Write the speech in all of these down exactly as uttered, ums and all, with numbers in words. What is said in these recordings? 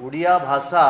ओडिया भाषा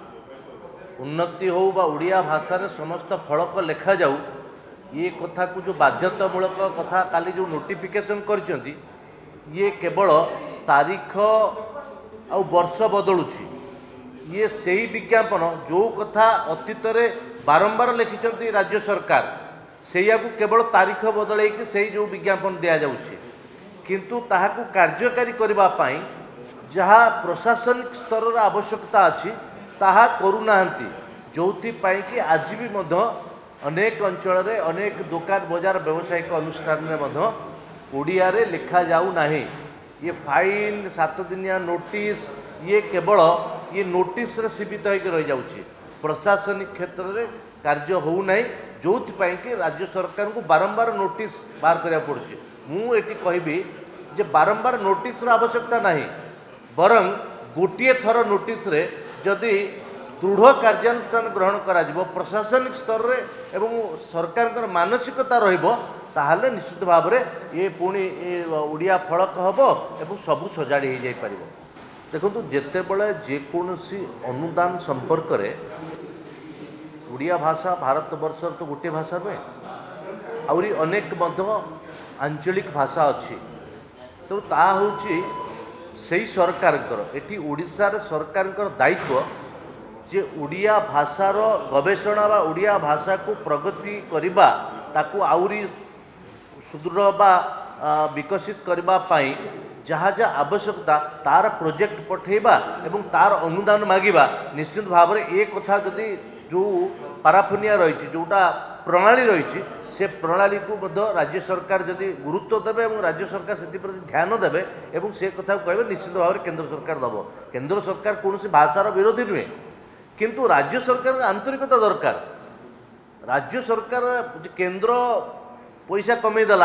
उन्नति हो बा ओडिया भाषा रे समस्त फलक लेखा जाऊ ये कथा को जो बाध्यतामूलक कथा काली जो नोटिफिकेशन करचंती ये केवल तारीख आ वर्ष बदलुची ये सही विज्ञापन जो कथा अतीत रे बारंबार लिखिचंती राज्य सरकार सेया को केवल तारीख बदल कि से जो विज्ञापन दिया जाउची किंतु ताहाकू कार्यकारी करबा पाई जहाँ प्रशासनिक स्तर आवश्यकता अच्छी ताहा करूनाहांती जोथि पाई कि आज भी मध्य अनेक अंचल रे अनेक दुकान बाजार व्यावसायिक अनुष्ठान रे मध्य ओडिया रे लिखा जाऊ नाही। ये फाइन सात दिनिया नोटिस ये केवल ये नोटिस रे सीमित होकर रह जाउची प्रशासनिक क्षेत्र रे कार्य हो नाही जोथि पाई कि राज्य सरकार को बारंबार नोटिस बाहर करिया पड़ुची। मु एटी कहबी जे बारंबार नोटिस रो आवश्यकता नाही बरं गोटे थर नोटिस रे जदि दृढ़ कार्यानुष्ठान ग्रहण करा जिवो प्रशासनिक स्तर रे एवं सरकार मानसिकता रहिबो ताहले निश्चित भाव रे ये पुणी ओडिया फलक हबो एवं सबु सजाड़ी हो जाई परिबो। देखंतु जेते बेले जे कोनोसी अनुदान संपर्क रे ओडिया भाषा भारत वर्ष तो गोटे भाषा नुहे आउरी अनेक मध्य आंचलिक भाषा अच्छी तो ता होची सही सरकार एटी ओडिशा रे सरकार दायित्व जे ओडिया भाषार गवेषणा बा ओडिया भाषा को प्रगति करबा ताकू आउरी सुदृढ़ बा विकसित करबा पाई जहाँ जहाँ आवश्यकता तार प्रोजेक्ट पठेबा एवं तार अनुदान मागिबा निश्चित भाव में ये कथा जदि जो पाराफुनिया रही जोटा प्रणाली रही से प्रणाली को राज्य सरकार जदि गुरुत्व देवे और राज्य सरकार से ध्यान देवे एवं से कथा कहे निश्चित भाव में केंद्र सरकार दब केंद्र सरकार कौन भाषार विरोधी नुहे किंतु राज्य सरकार आंतरिकता दरकार। राज्य सरकार केंद्र पैसा कमेदेला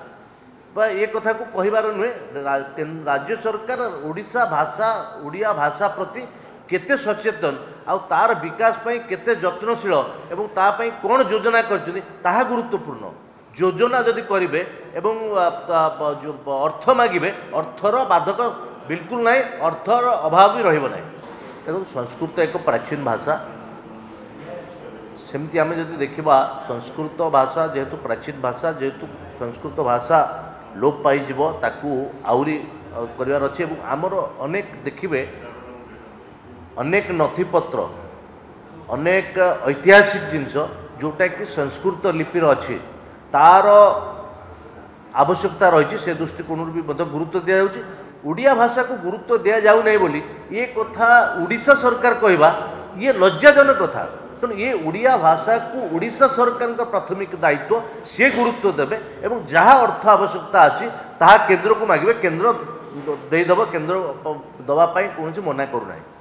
ये कथा को कहबार नुहे राज्य सरकार ओडिशा भाषा ओडिया भाषा प्रति केते सचेतन आ तार विकास पाई केते जत्नशील एवं ता पाई कौन योजना करछथि ताहा गुरुत्वपूर्ण योजना जदि करिवे एवं अर्थ मागिबे अर्थर बाधक बिल्कुल नहीं अर्थर अभाव भी रहिबो नहीं। देखो संस्कृत एक प्राचीन भाषा सेमती आम जदि देखा संस्कृत भाषा जेहेतु प्राचीन भाषा जेहेतु संस्कृत भाषा लोप पाइब ताकू आउरी करार अच्छे आमर अनेक देखिए अनेक नथिपत्र अनेक ऐतिहासिक जिनस जोटा कि संस्कृत लिपिर अच्छी तार आवश्यकता रही से दृष्टिकोण भी गुरुत्व दि जाऊँगी। ओडिया भाषा को गुरुत्व दि जाऊ नहीं बोली ये कथा ओडिशा सरकार कहवा ये लज्जाजनक कथा तेणु ये ओडिया भाषा को ओडिशा सरकार का प्राथमिक दायित्व सी गुरुत्व देवे एवं जहाँ अर्थ आवश्यकता अच्छी ताहा केंद्र को मागे केंद्र देदेव केंद्र दवापाई कौन मना करूना।